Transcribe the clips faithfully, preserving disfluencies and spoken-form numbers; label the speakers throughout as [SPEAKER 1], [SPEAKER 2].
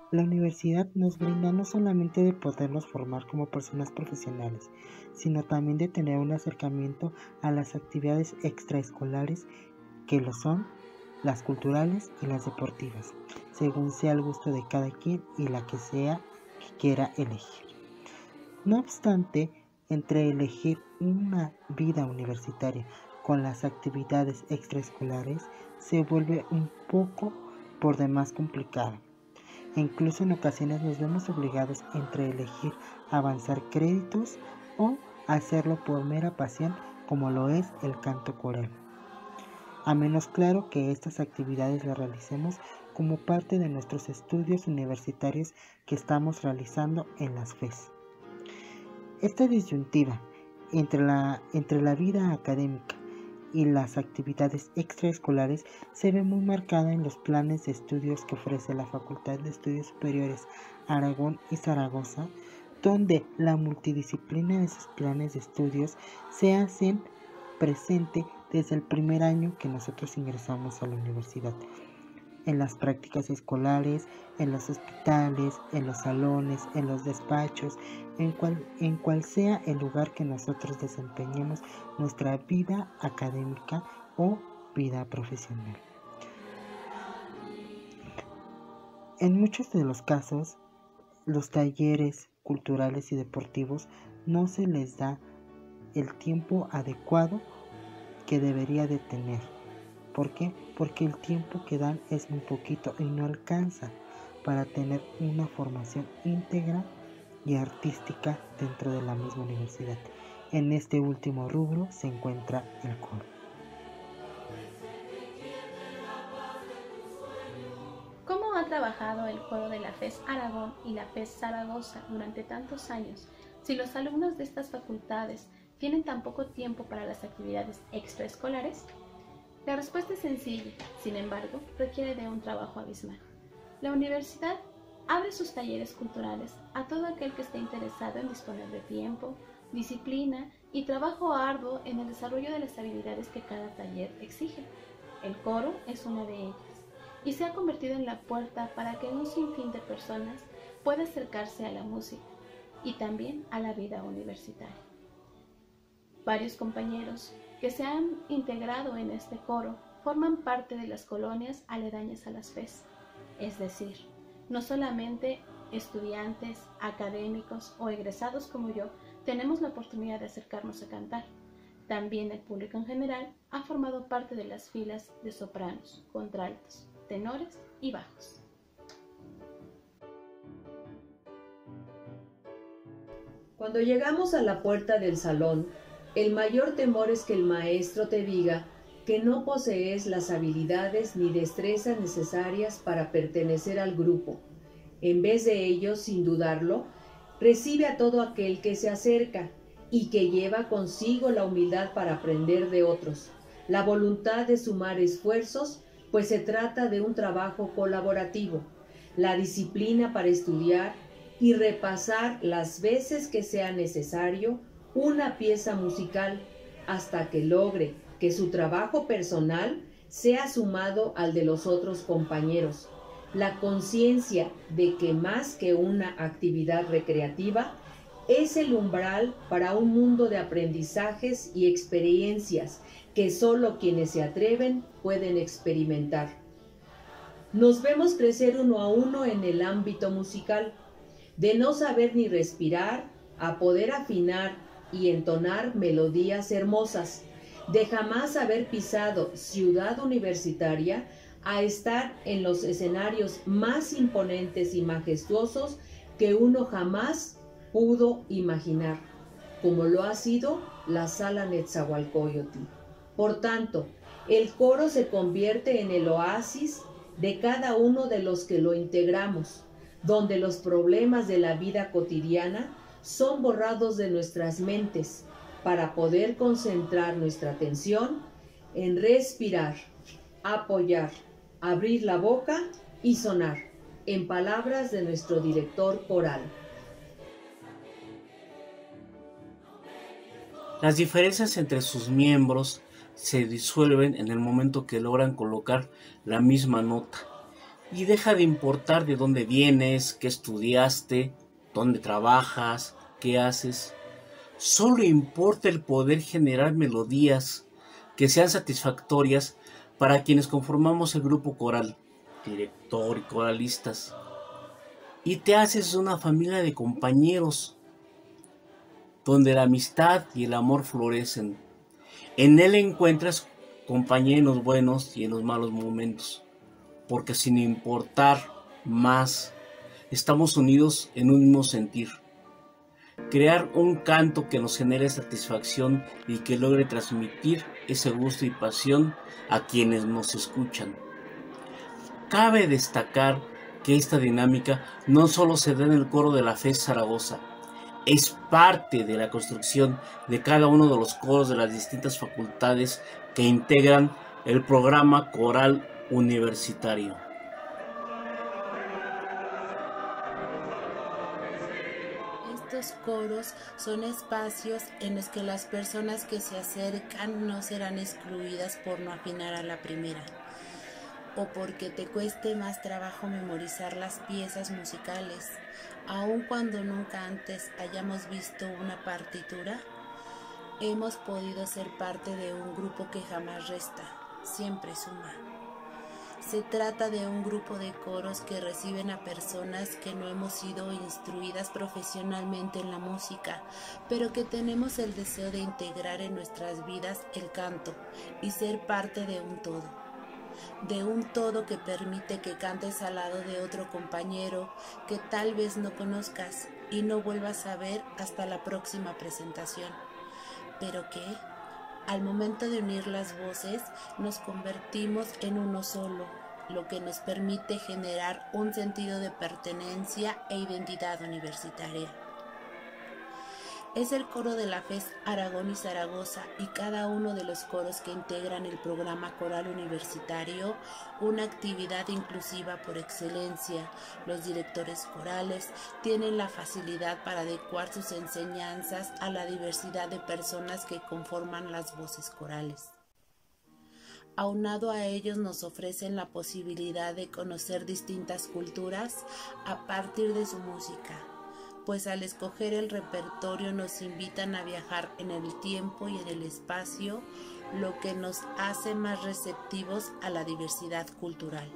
[SPEAKER 1] La universidad nos brinda no solamente de podernos formar como personas profesionales, sino también de tener un acercamiento a las actividades extraescolares que lo son las culturales y las deportivas, según sea el gusto de cada quien y la que sea que quiera elegir. No obstante, entre elegir una vida universitaria con las actividades extraescolares se vuelve un poco por demás complicado. E incluso en ocasiones nos vemos obligados entre elegir avanzar créditos o hacerlo por mera pasión como lo es el canto coral. A menos claro que estas actividades las realicemos como parte de nuestros estudios universitarios que estamos realizando en las F E S. Esta disyuntiva entre la, entre la vida académica y las actividades extraescolares se ve muy marcada en los planes de estudios que ofrece la Facultad de Estudios Superiores Aragón y Zaragoza, donde la multidisciplina de sus planes de estudios se hacen presente desde el primer año que nosotros ingresamos a la universidad. En las prácticas escolares, en los hospitales, en los salones, en los despachos, en cual, en cual sea el lugar que nosotros desempeñemos nuestra vida académica o vida profesional. En muchos de los casos, los talleres culturales y deportivos no se les da el tiempo adecuado que debería de tener. ¿Por qué? Porque el tiempo que dan es muy poquito y no alcanza para tener una formación íntegra y artística dentro de la misma universidad. En este último rubro se encuentra el coro.
[SPEAKER 2] ¿Cómo ha trabajado el coro de la F E S Aragón y la F E S Zaragoza durante tantos años si los alumnos de estas facultades tienen tan poco tiempo para las actividades extraescolares? La respuesta es sencilla, sin embargo, requiere de un trabajo abismal. La universidad abre sus talleres culturales a todo aquel que esté interesado en disponer de tiempo, disciplina y trabajo arduo en el desarrollo de las habilidades que cada taller exige. El coro es una de ellas y se ha convertido en la puerta para que un sinfín de personas pueda acercarse a la música y también a la vida universitaria. Varios compañeros que se han integrado en este coro forman parte de las colonias aledañas a las F E S, es decir, no solamente estudiantes, académicos o egresados como yo tenemos la oportunidad de acercarnos a cantar. También el público en general ha formado parte de las filas de sopranos, contraltos, tenores y bajos.
[SPEAKER 3] Cuando llegamos a la puerta del salón, el mayor temor es que el maestro te diga que no posees las habilidades ni destrezas necesarias para pertenecer al grupo. En vez de ello, sin dudarlo, recibe a todo aquel que se acerca y que lleva consigo la humildad para aprender de otros, la voluntad de sumar esfuerzos, pues se trata de un trabajo colaborativo, la disciplina para estudiar y repasar las veces que sea necesario una pieza musical hasta que logre que su trabajo personal sea sumado al de los otros compañeros. La conciencia de que más que una actividad recreativa es el umbral para un mundo de aprendizajes y experiencias que solo quienes se atreven pueden experimentar. Nos vemos crecer uno a uno en el ámbito musical, de no saber ni respirar a poder afinar y entonar melodías hermosas, de jamás haber pisado ciudad universitaria a estar en los escenarios más imponentes y majestuosos que uno jamás pudo imaginar, como lo ha sido la Sala Netzahualcóyotl. Por tanto, el coro se convierte en el oasis de cada uno de los que lo integramos, donde los problemas de la vida cotidiana son borrados de nuestras mentes para poder concentrar nuestra atención en respirar, apoyar, abrir la boca y sonar, en palabras de nuestro director coral.
[SPEAKER 4] Las diferencias entre sus miembros se disuelven en el momento que logran colocar la misma nota. y deja de importar de dónde vienes, qué estudiaste, dónde trabajas, qué haces. Solo importa el poder generar melodías que sean satisfactorias para quienes conformamos el grupo coral, director y coralistas. Y te haces una familia de compañeros, donde la amistad y el amor florecen. En él encuentras compañía en los buenos y en los malos momentos, porque sin importar más, estamos unidos en un mismo sentir. Crear un canto que nos genere satisfacción y que logre transmitir ese gusto y pasión a quienes nos escuchan. Cabe destacar que esta dinámica no solo se da en el coro de la F E S Zaragoza, es parte de la construcción de cada uno de los coros de las distintas facultades que integran el programa coral universitario.
[SPEAKER 5] Estos coros son espacios en los que las personas que se acercan no serán excluidas por no afinar a la primera, o porque te cueste más trabajo memorizar las piezas musicales, aun cuando nunca antes hayamos visto una partitura. Hemos podido ser parte de un grupo que jamás resta, siempre suma. Se trata de un grupo de coros que reciben a personas que no hemos sido instruidas profesionalmente en la música, pero que tenemos el deseo de integrar en nuestras vidas el canto y ser parte de un todo. De un todo que permite que cantes al lado de otro compañero que tal vez no conozcas y no vuelvas a ver hasta la próxima presentación, pero que, al momento de unir las voces, nos convertimos en uno solo, lo que nos permite generar un sentido de pertenencia e identidad universitaria. Es el coro de la F E S Aragón y Zaragoza y cada uno de los coros que integran el programa coral universitario una actividad inclusiva por excelencia. Los directores corales tienen la facilidad para adecuar sus enseñanzas a la diversidad de personas que conforman las voces corales. Aunado a ellos nos ofrecen la posibilidad de conocer distintas culturas a partir de su música, pues al escoger el repertorio nos invitan a viajar en el tiempo y en el espacio, lo que nos hace más receptivos a la diversidad cultural.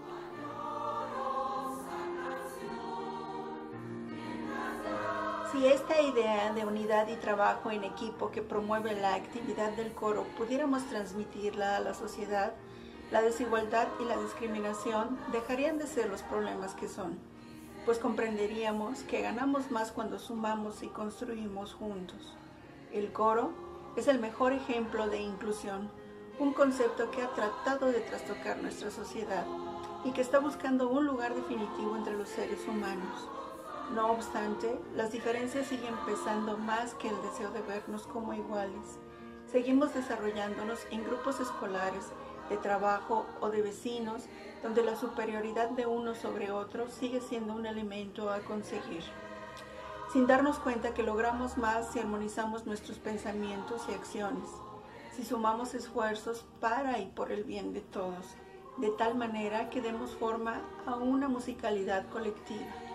[SPEAKER 6] Si esta idea de unidad y trabajo en equipo que promueve la actividad del coro pudiéramos transmitirla a la sociedad, la desigualdad y la discriminación dejarían de ser los problemas que son, pues comprenderíamos que ganamos más cuando sumamos y construimos juntos. El coro es el mejor ejemplo de inclusión, un concepto que ha tratado de trastocar nuestra sociedad y que está buscando un lugar definitivo entre los seres humanos. No obstante, las diferencias siguen pesando más que el deseo de vernos como iguales. Seguimos desarrollándonos en grupos escolares, de trabajo o de vecinos, donde la superioridad de uno sobre otro sigue siendo un elemento a conseguir, sin darnos cuenta que logramos más si armonizamos nuestros pensamientos y acciones, si sumamos esfuerzos para y por el bien de todos, de tal manera que demos forma a una musicalidad colectiva.